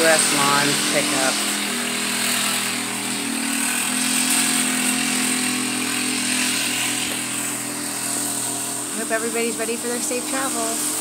U.S. Lawns pickup. I hope everybody's ready for their safe travels.